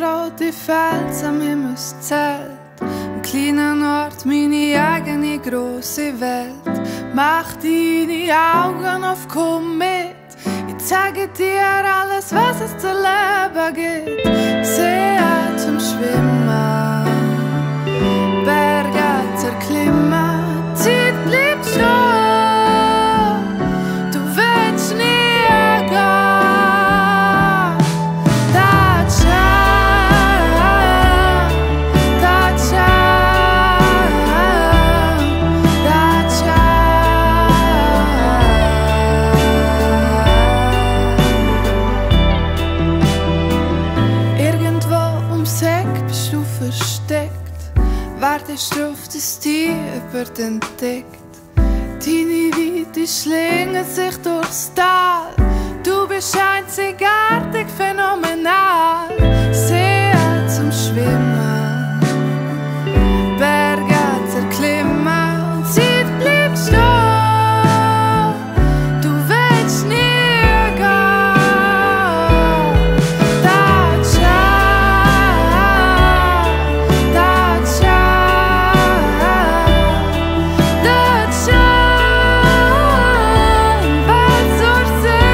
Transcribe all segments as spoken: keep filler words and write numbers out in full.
rote Fels am Himmelszelt. Ein kleiner Ort, meine eigene große Welt. Mach deine Augen auf, komm mit. Ich zeige dir alles, was es zu leben gibt. See zum Schwimmen, Berge zu erklimmen, Zeit bleibt stehen. Du willst nie gehen. Da-tschau, da-tschau, da-tschau. Irgendwo ums Eck bist du versteckt. Wartest du auf das Tier, wird entdeckt. Deine Weite schlingelt sich durchs Tal. Du bist einzigartig, phänomenal. See zum Schwimmen, Berge zu erklimmen, Zeit bleibt stehen. Du willst nie gehen. Da-tschau, da-tschau, da-tschau, bald zur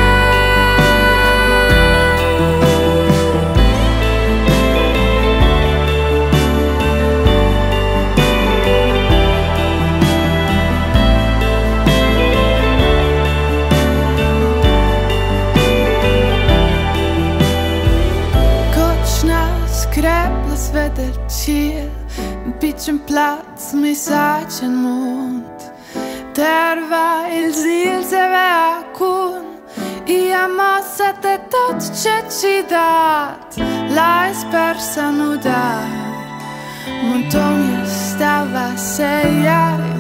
Gott schnell, skräplas wieder chill. Ein bisschen Platz, mi sace il mondo. Derweil sil se ve acun. Ia mossa te tot ce ci dat. La espersa nudar. Montonha estava a sellar.